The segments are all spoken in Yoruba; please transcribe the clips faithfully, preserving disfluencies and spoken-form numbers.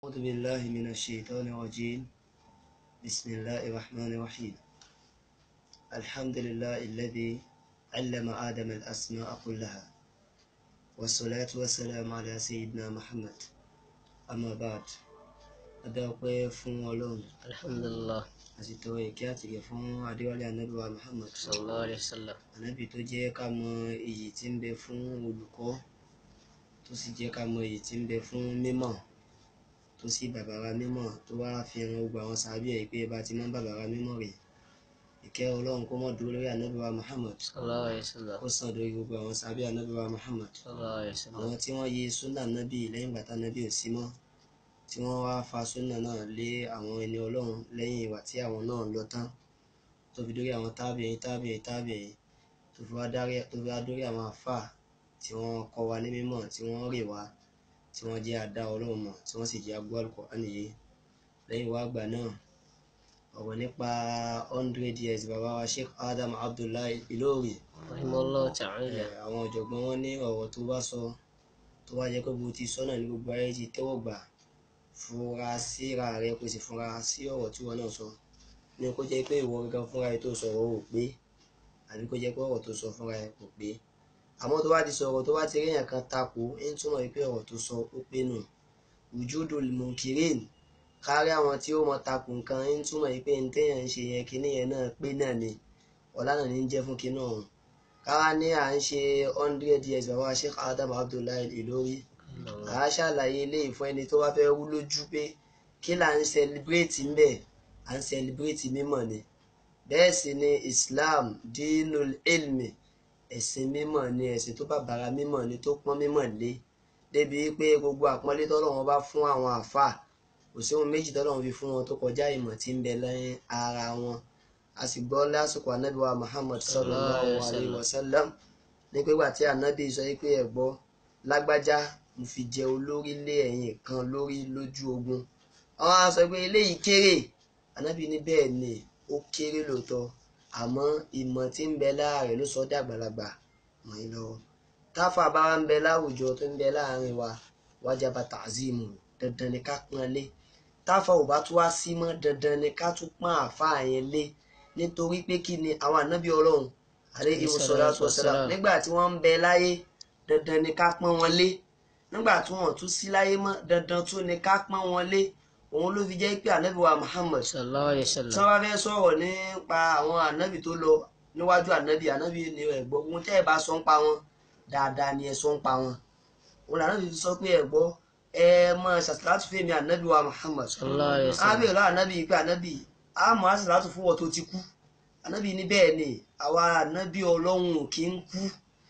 أعوذ بالله من الشيطان الرجيم. بسم الله الرحمن الرحيم. الحمد لله الذي علم آدم الأسماء كلها، والصلاة والسلام على سيدنا محمد. أما بعد، أدعوكم فون ولون الحمد لله أسيتوي كاتي فون أدعوالي النبي محمد صلى الله عليه وسلم. النبي توجيه كما يجتم بفون ولكو توسي كما يجتم بفون ميمون tó sì bàbára mímọ́ tó wá fi hàn gbogbo àwọn sàábì ẹ̀ pé bá ti mọ́ bàbára mímọ́ rẹ̀. Ìkẹ́ Ọlọ́run kó mọ́ dúró lórí ànábì wa Muhammad sallallahu alaihi wasallam. kó sàn lórí gbogbo àwọn sàábì ànábì wa Muhammad, sallallahu alaihi wasallam. àwọn tí wọ́n yí súnà nábì lẹ́yìn bàtà nábì ò sí mọ́, tí wọ́n wá fa súnà náà lé àwọn ẹni Ọlọ́run lẹ́yìn ìwà tí àwọn náà lọ tán, tó fi dórí àwọn tábìín tábìín tábìín tó fi wá dórí àwọn àfáà tí wọ́n kọ́ wa ní mímọ̀, tí wọ́n rè wá, tí wọ́n jẹ́ àdá Ọlọ́run mọ̀, tí wọ́n sì jẹ́ agbó Al-Qur'an yìí. Lẹ́yìn wá àgbà náà, ọ̀rọ̀ nípa hundred years bàbá wa Sheik Adam Al-ilory rahimahullah ta'ala. àwọn ọ̀jọ̀gbọ́n wọn ní ọ̀rọ̀ tó bá sọ tó wá jẹ́ pé bó ti sọ́nà ní gbogbo ayé ti tẹ́wọ̀ gbà, fura síra rẹ kò sì fura sí ọ̀rọ̀ tí wọ́n náà sọ. Ní kó jẹ́ pé ìwọ gangan fúnra ẹ tó sọ̀rọ̀ ò pé, àbí kó jẹ́ pé ọ̀rọ̀ tó sọ fúnra ẹ kò pé. Àmọ́ tó bá ti sọ̀rọ̀ tó bá ti rí èèyàn kan takò ń túmọ̀ wípé ọ̀rọ̀ tó sọ ó pé nù. Wujudul munkirin, kárí àwọn tí ó mọ takò nǹkan ń túmọ̀ wípé ní téèyàn ń ṣe yẹn kíní yẹn náà pé náà ni, ọ̀la náà ní ń jẹ́ fún kíní ọ̀hún. Káwá ní à ń ṣe hundred years bàbá Sheik Adam Al-ilory, à á ṣàlàyé eléyìí fún ẹni tó bá fẹ́ rú lójú pé kí là ń celebrate ń bẹ̀, à ń celebrate mímọ̀ ni. Bẹ́ẹ̀ sì ni Islam dinul ilmi, ẹ̀sìn mímọ̀ ni, ẹ̀sìn tó bàbàrà mímọ̀ ni, tó pọ́n mímọ̀ lé débi pé gbogbo àpọ́nlé tọ́lọ́run bá fún àwọn àfáà kò sí ohun méjì tọ́lọ́run fi fún wọn tó kọjá ìmọ̀ tí ń bẹ lẹ́yìn ara wọn. A sì gbọ́ lásìkò ànábì wa Muhammad sallallahu alaihi wasallam ní pé gbà tí ànábì sọ pé ẹ gbọ́ lágbájá mo fi jẹ olórí lé ẹ̀yìn kan lórí lójú ogun, àwọn á sọ pé eléyìí kéré. Ànábì ní bẹ́ẹ̀ ni ó kéré lóòótọ́, àmọ́ ìmọ̀ tí ń bẹ láàrin ló sọ dàgbàlagbà mọ̀ ẹ́ lọ. Táfà bá ń bẹ láwùjọ tó ń bẹ láàrin wa, wájaba ta'zimu, dandan ni ká pọ́n lé. Táfà ò bá tún wá sí mọ́, dandan ni ká tún pọ́n àfáà yẹn lé, nítorí pé kí ni àwọn ànábì Ọlọ́run alayhi salatu wassalam nígbà tí wọ́n ń bẹ láyé, dandan ni ká pọ́n wọn lé. Nígbà tí wọ́n tún sí láyé mọ́, dandan tún ni ká pọ́n wọn lé. Òun ló fi jẹ́ pé ànábì wa Muhammad sallallahu alaihi wasallam, tí wọ́n bá fẹ́ sọ̀rọ̀ nípa àwọn ànábì tó lọ níwájú ànábì, ànábì ni ẹ̀gbọ́ ohun tẹ́ ẹ bá sọ ń pa wọn dáadáa ni ẹ sọ ń pa wọn. Òun lànábì fi sọ pé ẹ̀gbọ́ ẹ mọ ṣàṣàlátù fèmí ànábì wa Muhammad sallallahu alaihi wasallam. ábẹ̀ lọ ànábì pé ànábì á mọ ṣàṣàlátù fún wọn tó ti kú. Ànábì ní bẹ́ẹ̀ ni àwa ànábì Ọlọ́run kì í kú,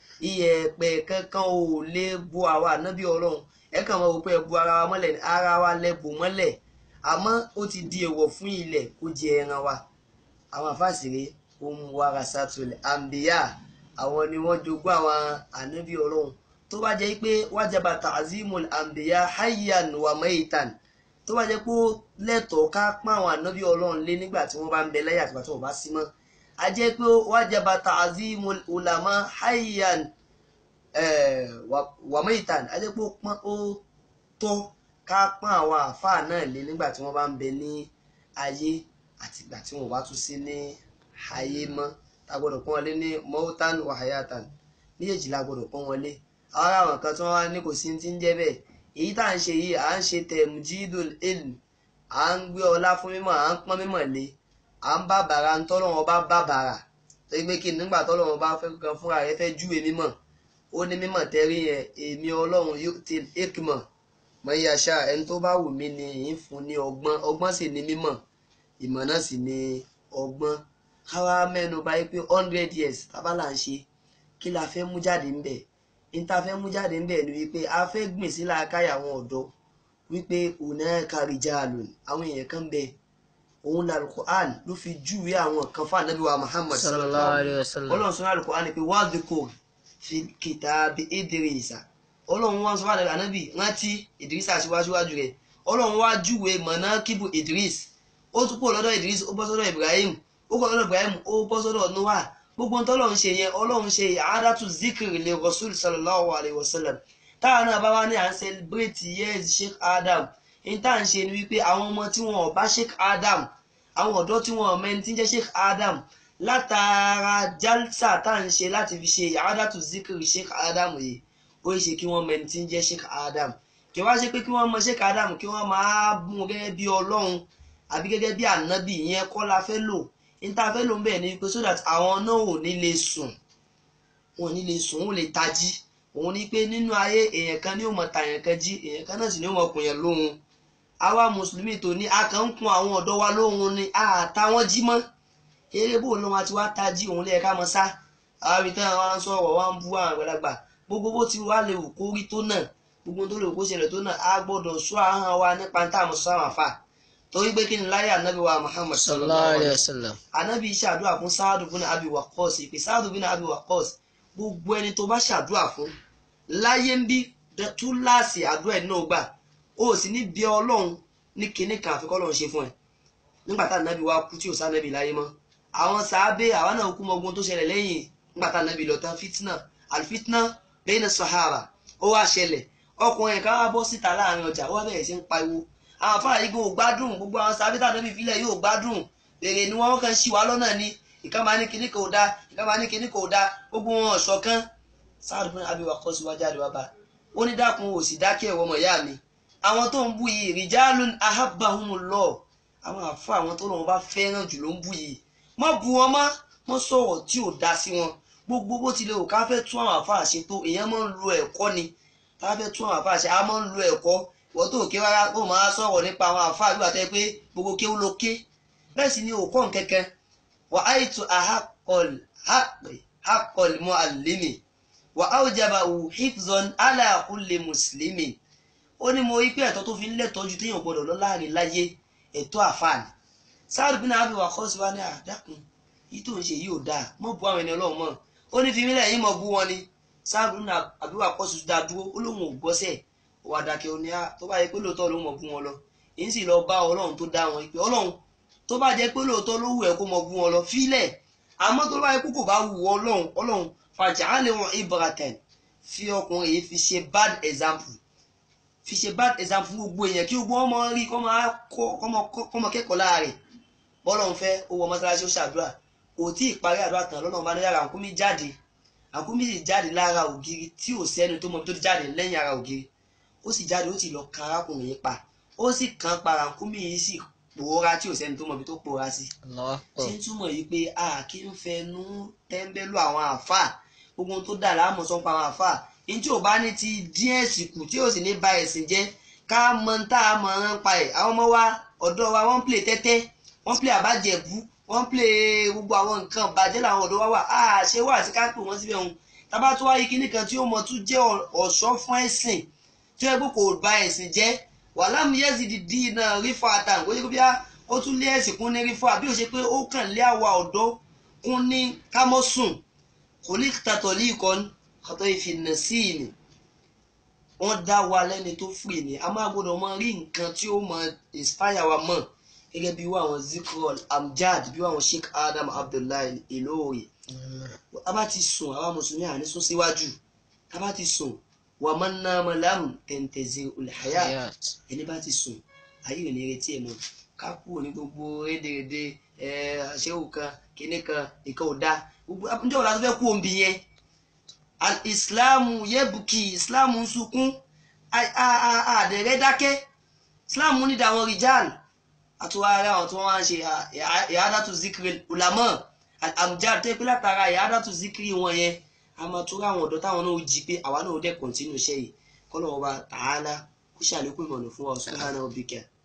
iyẹ̀pẹ̀ kankan ò lè bo àwa ànábì Ọlọ́run. Ẹ kàn mọ̀ pé ẹ bu ara wa mọ́lẹ̀, ara wa lẹ bò mọ́lẹ̀, àmọ́ ó ti di èèwọ̀ fún ilẹ̀ kó jẹ ẹran wa. Àwọn àfáàsìrè ohun warasatul anbiya, àwọn ni wọ́n jogún àwọn ànábì Ọlọ́run. Tó bá jẹ́ pé wajaba ta'zimul anbiya hayyan wa maitan, tó bá jẹ́ pé ó lẹ́tọ̀ọ́ ká pọ́n àwọn ànábì Ọlọ́run lé nígbà tí wọ́n bá ń bẹ láyé àtìgbà tí wọ́n bá sí mọ́, a jẹ́ pé wajaba ta'zimul ulama hayyan wa maitan, a jẹ́ pé ó tọ́ ká pọ́n àwọn àfáà náà lé nígbà tí wọ́n bá ń bẹ ní ayé àti ìgbà tí wọ́n bá tún sí ní ayé mọ́. Ta gbọ́dọ̀ pọ́n wọn lé ní mautan wa hayatan, méjèèjì la gbọ́dọ̀ pọ́n wọn lé. Àwọn àwọn kan tí wọ́n wá ní kò sí ti ń jẹ́ bẹ́ẹ̀. Èyí tá à ń ṣe yìí, à ń ṣe temjidul ilm, à ń gbé ọlá fún mímọ̀, à ń pọ́n mímọ̀ lé, à ń bàbàrà ń tọ́lọ́wọ́n bá bàbàrà. tó yẹ pé kí nígbà tọ́lọ́run bá fẹ́ kan fúnra rẹ̀ fẹ́ júwe mímọ̀, ó ní mímọ̀ tẹ́rí yẹn èmi ọlọ́run yóò ti ekmọ̀ mọ iyàṣá ẹni tó bá wù mí ni yìí fún ní ọgbọ́n, ọgbọ́n sì ní mímọ̀, ìmọ̀ náà sì ní ọgbọ́n. Káwá mẹ́nu báyìí pé hundred years tábà là ń ṣe, kí la fẹ́ mú jáde ńbẹ̀? ní ta fẹ́ mú jáde ńbẹ̀ ni wípé a fẹ́ gbìn sí làákàyà àwọn ọ̀dọ́ wípé hunaka rijalun, àwọn èèyàn kan bẹ, òun la Al-Qur'an ló fi júwe àwọn kan fún Ànábì wa Muhammad sallallahu alaihi wasallam. Ọlọ́run sọ ní Al-Qur'an pé wadhkur fi kitabi Idrisa, Ọlọ́run wá sọ fún Ànábì rántí Idrisa síwájúwájú rẹ̀. Ọlọ́run wá júwe manakibu Idris, ó tún kó lọ́dọ̀ Idris ó bọ́ sọ́dọ̀ Ibrahim, ó kó lọ́dọ̀ Ibrahim ó bọ́ sọ́dọ̀ Noah. Gbogbo ohun tọ́lọ́run ṣe yẹn, Ọlọ́run ṣe i'adatu zikri li Rasul sallallahu alaihi wasallam. Táwọn náà bá wá ní à ń celebrate years Sheik Adam, ní tá à ń ṣe ni wípé àwọn ọmọ tí wọn ò bá Sheik Adam àwọn ọ̀dọ́ tí wọn ò mẹ́ni tí ń jẹ́ Sheik Adam látara jalsa tá à ń ṣe láti fi ṣe i'adatu zikri Sheik Adam yìí ó ṣe kí wọ́n mẹ́ni tí ń jẹ́ Sheik Adam kí wá ṣe pé kí wọ́n mọ Sheik Adam kí wọ́n máa mú gẹ́gẹ́ bí ọlọ́run àbí gẹ́gẹ́ bí ànábì ìyẹn kọ́ la fẹ́ lò ní tá a fẹ́ lò ń bẹ̀ ni pé so that àwọn náà ò ní lè sùn wọn ò ní lè sùn wọn ò lè tají òun ni pé nínú ayé èèyàn kan ní ó mọ tàyàn kan jí èèyàn kan náà sì ní ó mọ kùn yẹn lóhun àwa mùsùlùmí tó ní a kàn ń kun àwọn ọ̀dọ́ wa lóhun ni àtàwọn jí mọ́ eré bò lóhun àti wá tají òun lè ká mọ sá àwọn ibi táwọn wá ń sọ̀rọ̀ wá ń bú àwọn àgbàlagbà gbogbo bó ti wá lè wù kó rí tó náà gbogbo tó lè wù kó ṣẹlẹ̀ tó náà a gbọ́dọ̀ sọ ahọ́n wa nípa táwọn sọ àwọn àfà torí pé kí ni láyé ànábì wa Muhammad sallallahu alayhi wa sallam ànábì ṣàdúrà fún Sáàdù bin Abi Waqqas ìpè Sáàdù bin Abi Waqqas gbogbo ẹni tó bá ṣàdúrà fún láyé ń bí túláàsì àdúrà ẹ̀ náà gbà ó sì ní bí ọlọ́run ní kinní kan àfikọ́ ọlọ́run ṣe fún ẹ nígbà tá ànábì wa kú tí ò sánàbì láyé mọ́ àwọn sàábé àwọn náà kú mọ ogun tó ṣẹlẹ̀ lẹ́yìn nígbà tá ànábì lọ tán fitna alfitna bayna sahara ó wá ṣẹlẹ̀ ọkùnrin kan wá bọ́ síta láàrin ọjà ó wá bẹ̀rẹ̀ sí ń pariwo àwọn afárá yìí kò gbádùn gbogbo àwọn sàábé tá ànábì filẹ̀ yóò gbádùn èrè ni wọ́n kàn ṣì wá lọ́nà ni ìkan máa ní kinní kò dá ìkan máa ní kinní kò dá gbogbo wọn ọ̀ṣọ̀kan Sáàdù bin Abi Waqqas wá jáde wá bá ó ní dákun ò sì dákẹ́ ẹ̀wọ̀ ọmọ ìyá mi àwọn tó ń bú yìí rijalun ahabbahumullah àwọn àfọ àwọn tó lọ́wọ́ bá fẹ́ràn jù ló ń bú yìí mọ́ bu wọn mọ́ mọ́ sọ̀rọ̀ tí ò dá sí wọn gbogbo bó tilẹ̀ ò ká fẹ́ tún àwọn àfọ àṣẹ tó èèyàn máa ń lo ẹ̀kọ́ ni ká fẹ́ tún àwọn àfọ àṣẹ á máa ń lo ẹ̀kọ́ wọ́n tó ké rárá kó máa sọ̀rọ̀ nípa àwọn àfọ àbí wàá tẹ́ pé gbogbo ké ó lo ké bẹ́ẹ̀ sì ni ò kọ́ nkẹ́kẹ́ wà á ètò àhàkọ́l muallimi wà á òjàbà hifzan ala kulli muslimin ó ní mo rí pé ẹ̀tọ́ tó fi ń lẹ́tọ́jú téèyàn gbọ́dọ̀ lọ láàrin láyé ẹ̀tọ́ àfààní Sáàdù bin Abi Waqqas wá ní àdákùn yìí tó ń ṣe yìí ò dáa mọ́ bu àwọn ẹni ọlọ́run mọ́ ó ní fi mílẹ̀ yìí mọ́ bú wọn ni Sáàdù bin Abi Waqqas dá dúró ó lóun ò gbọ́sẹ̀ ó wà dákẹ́ ó ní á tó bá yẹ pé lóòótọ́ ló mọ̀ bú wọn lọ èyí sì lọ bá ọlọ́run tó dá wọn pé ọlọ́run tó bá jẹ́ pé lóòótọ́ ló wù ẹ́ kó mọ̀ bú wọn lọ fílẹ̀ àmọ́ tó bá yẹ kó kò bá wù ọlọ́run ọlọ́run faj'alhum ibratan fi ọkùnrin yìí fi ṣe bad example fi ṣe bad example gbogbo èèyàn kí gbogbo ọmọ rí kọ́mọ kẹ́kọ̀ọ́ láàrin bọ́lọ́run fẹ́ ó wọ mọ́sálásí ó ṣàdúrà kò tí ì parí àdúrà tán lọ́nà bá ní yàrá àkúmí jáde àkúmí sì jáde lára ògiri tí ò sẹ́ni tó mọ tó jáde lẹ́yìn ara ògiri ó sì jáde ó sì lọ kan arákùnrin yìí pa ó sì kan para àkúmí yìí sì pòórá tí ò sẹ́ni tó mọ ibi tó pòórá sí. ṣé ń túmọ̀ yìí pé a kì í fẹnu tẹ́ńbẹ́lú àwọn àáfàá gbogbo ohun tó dà láàmú sọ́n pa àwọn àáfàá ní tí ò bá ní ti dín ẹ̀sìn kù tí ò sì ní ba ẹ̀sìn jẹ́ ká mọ tá a mọ̀ ọ́n pa ẹ̀ àwọn ọmọ wa ọ̀dọ́ wa wọ́n ń play tẹ́tẹ́ wọ́n play àbájẹ̀bú wọ́n play gbogbo àwọn nǹkan bàjẹ́ làwọn ọ̀dọ́ wa wà á ṣe wà sí ká pè wọ́n síbẹ̀ òun tábà tó wáyé kíní kan tí ó mọ tún jẹ́ ọ̀ṣọ́ fún ẹ̀sìn tí ó yẹ kó ba ẹ̀sìn jẹ́ wàlámù yẹ́sì dìdí náà rífà àtàn kó yẹ kó bí ó tún lé ẹ̀sìn kún ní rífà bí ó ṣe pé ó kàn lé àwa ọ̀dọ́ kún ní kámọ́sùn kò ní tàtọ̀ lé ìkọ́ni kọ́tọ́ ìfìnà sí ìní wọ́n dá wa lẹ́ni tó fìrì ní a máa gbọ́dọ̀ mọ rí nǹkan tí ó mọ inspire wa mọ̀ gẹ́gẹ́ bí wọ́n àwọn zikrol amjad bí wọ́n àwọn Sheik Adam Al-ilory a bá ti sùn àwa mùsùlùmí àní sún síwájú a bá ti sùn wà man nama lam tantazirul hayat ẹni bá ti sùn ayé ò ní retí ẹ̀ mọ́ ká kúrò ní gbogbo rédèrèdè àṣẹ́wò kan kíní kan nǹkan ò dá gbogbo ǹjẹ́ òun láti fẹ́ kú òǹbí yẹn al-islamu yebuki islamu ń sunkún àdẹ̀rẹ́ dákẹ́ islamu ní dàwọn rijal àtúwárí àwọn tí wọ́n wá ń ṣe i'adatu zikri ulama al-amjad tó pé látara i'adatu zikri wọn yẹn a máa tó ráwọn ọ̀dọ́ táwọn náà jí pé àwa náà dẹ̀ kọ̀ntínú iṣẹ́ yìí kọ́nà ọba ta'ala kó ṣàlékún ìmọ̀nà fún wa subhanahu wa bika.